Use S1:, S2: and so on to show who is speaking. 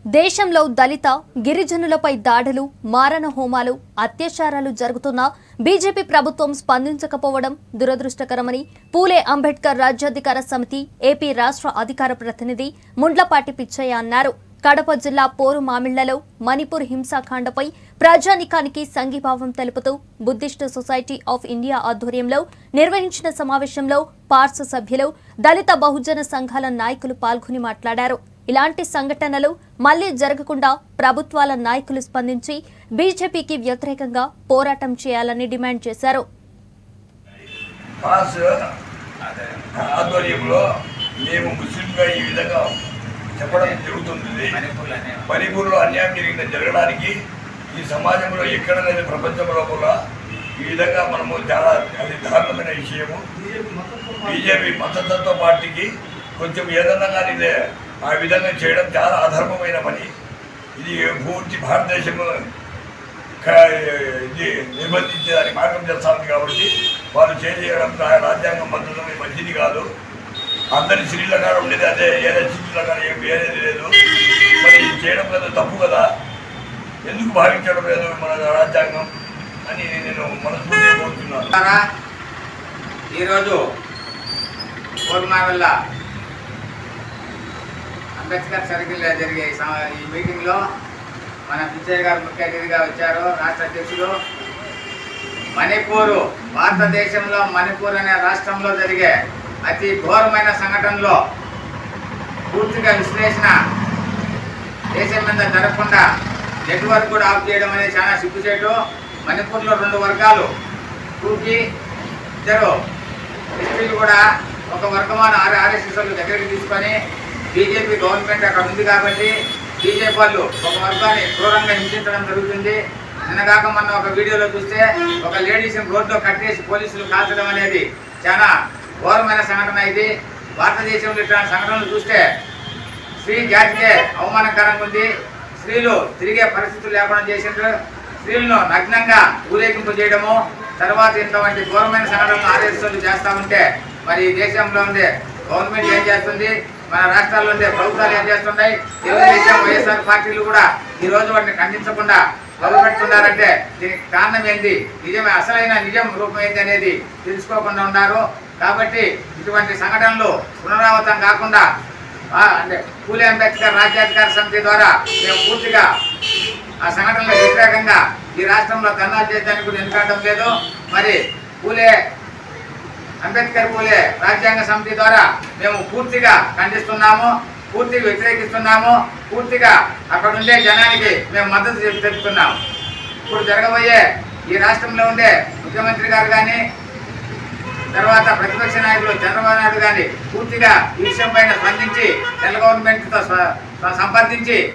S1: దేశంలో దళిత గిరిజనులపై దాడులు, మారణ హోమాలు, అత్యాచారాలు జరుగుతున్నా బీజేపీ ప్రభుత్వం స్పందించకపోవడం దురదృష్టకరమని పూలే అంబేద్కర్ రాజ్యాధికార సమితి ఏపీ రాష్ట్ర అధికార ప్రతినిధి ముండ్లపాటి పిచ్చయ్య అన్నారు. కడప జిల్లా పోరు మామిళ్లలో మణిపూర్ హింసాకాండపై ప్రజానికానికి సంఘీభావం తెలుపుతూ బుద్ధిస్ట్ సొసైటీ ఆఫ్ ఇండియా ఆధ్వర్యంలో నిర్వహించిన సమావేశంలో పార్స్ సభ్యులు, దళిత బహుజన సంఘాల నాయకులు పాల్గొని మాట్లాడారు. ఇలాంటి సంఘటనలు మళ్లీ జరగకుండా ప్రభుత్వాల నాయకులు స్పందించి బీజేపీకి వ్యతిరేకంగా పోరాటం చేయాలని డిమాండ్ చేశారు.
S2: చెప్పడం జరుగుతుంది. మణిపూర్లో అన్యాయం జరగడానికి ఈ సమాజంలో ఎక్కడ లేదు, ప్రపంచంలో కూడా ఈ విధంగా మనము చాలా అది దారుణమైన విషయము. బీజేపీ మతతత్వ పార్టీకి కొంచెం ఏదన్నా కానీ ఆ విధంగా చేయడం చాలా అధర్మమైన పని. ఇది పూర్తి భారతదేశం ఇది నిర్బంధించేదాన్ని మార్గం చేస్తాను కాబట్టి వాళ్ళు చేయడం రాజ్యాంగం మద్దతు మంచిది కాదు. అందరి శ్రీలంకలో ఉండేది అదే, ఏదో శ్రీలంకలో ఏం వేరేది లేదు. మరి చేయడం కదా తప్పు కదా, ఎందుకు భావించడం లేదు మన రాజ్యాంగం అని నేను మనస్ఫూర్తిగా కోరుతున్నాను.
S3: ఈరోజు కోరుమావెల్ల అంబేద్కర్ సర్కిల్లో జరిగే ఈ మీటింగ్లో మన పిచ్చయ్య గారు ముఖ్య అతిథిగా వచ్చారు. రాష్ట్ర అధ్యక్షులు మణిపూరు, భారతదేశంలో మణిపూర్ అనే రాష్ట్రంలో జరిగే అతి ఘోరమైన సంఘటనలో పూర్తిగా విశ్లేషణ దేశం మీద జరగకుండా నెట్వర్క్ కూడా ఆఫ్ చేయడం అనేది చాలా సిగ్గుచేటు. మణిపూర్లో 2 వర్గాలు కూకి ఇద్దరు ఎస్పీలు కూడా ఒక వర్గమాన ఆర్ఎస్ఎస్ వాళ్ళు దగ్గరికి తీసుకొని బీజేపీ గవర్నమెంట్ అక్కడ ఉంది కాబట్టి బీజేపీ వాళ్ళు ఒక వర్గాన్ని క్రూరంగా హింసించడం జరుగుతుంది. నిన్నగాక మొన్న ఒక వీడియోలో చూస్తే ఒక లేడీస్ని రోడ్లో కట్టేసి పోలీసులు కాల్చడం అనేది చాలా ఘోరమైన సంఘటన. ఇది భారతదేశంలో ఇట్లాంటి సంఘటనలు చూస్తే స్త్రీ జాతికే అవమానకరంగా ఉంది. స్త్రీలు తిరిగే పరిస్థితులు లేకుండా చేసిండ్రు. స్త్రీలను నగ్నంగా ఊరేగింపు చేయడము, తర్వాత ఇంతవంటి ఘోరమైన సంఘటనలు ఆర్ఎస్ఎస్లు చేస్తూ ఉంటే మరి ఈ దేశంలో ఉండే గవర్నమెంట్ ఏం చేస్తుంది, మన రాష్ట్రాల్లో ఉండే ప్రభుత్వాలు ఏం చేస్తున్నాయి, తెలుగుదేశం వైఎస్ఆర్ పార్టీలు కూడా ఈ రోజు వాటిని ఖండించకుండా మొదలుపెడుతున్నారంటే దీనికి కారణం ఏంటి, నిజమే అసలైన నిజం రూపం ఏంటి అనేది తెలుసుకోకుండా ఉన్నారు. కాబట్టి ఇటువంటి సంఘటనలు పునరావృతం కాకుండా అంటే పూలే అంబేద్కర్ రాజ్యాధికార సమితి ద్వారా మేము పూర్తిగా ఆ సంఘటనలకు వ్యతిరేకంగా ఈ రాష్ట్రంలో ధర్నాలు చేయడానికి కూడా వెనుకాడడం లేదు. మరి అంబేద్కర్ పూలే రాజ్యాంగ సమితి ద్వారా మేము పూర్తిగా ఖండిస్తున్నాము, పూర్తిగా వ్యతిరేకిస్తున్నాము, పూర్తిగా అక్కడ ఉండే జనానికి మేము మద్దతు తెలుపుతున్నాము. ఇప్పుడు జరగబోయే ఈ రాష్ట్రంలో ఉండే ముఖ్యమంత్రి గారు కానీ తర్వాత ప్రతిపక్ష నాయకులు చంద్రబాబు నాయుడు కానీ పూర్తిగా ఈ విషయం పైన స్పందించి సెంట్రల్ గవర్నమెంట్తో సంప్రదించి